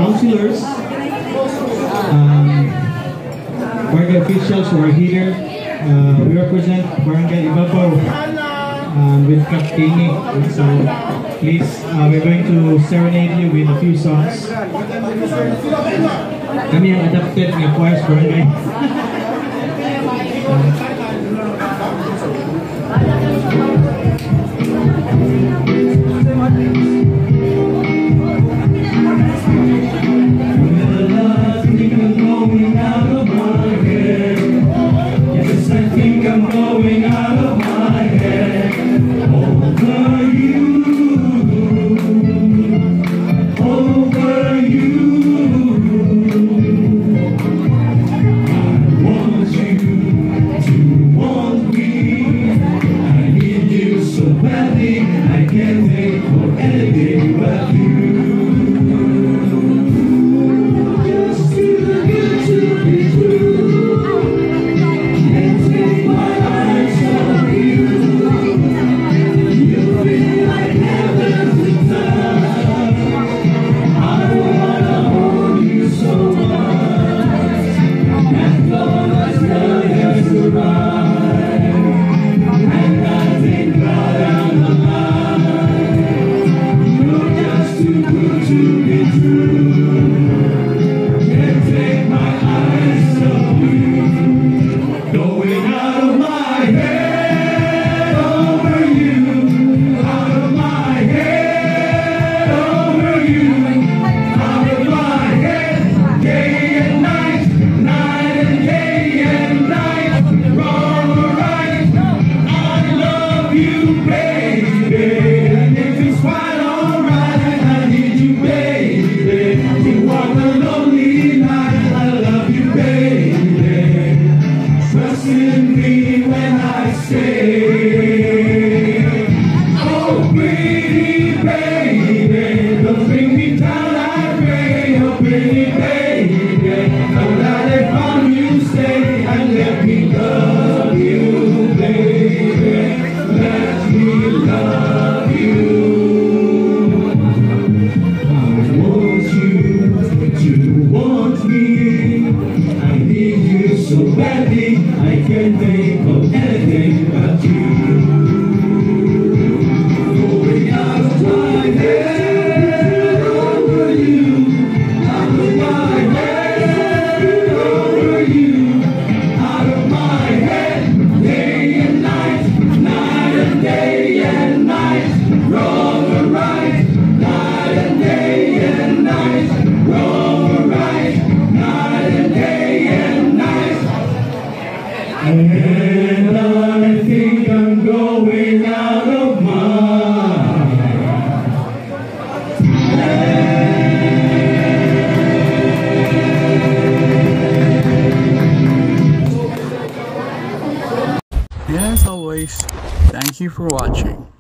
councilors, barangay officials who are here. We represent Barangay Ibabaw with Kaptini. So please, we're going to serenade you with a few songs. Kami ang adapted ng choirs barangay. And I think I'm going out of mind. And as always, thank you for watching.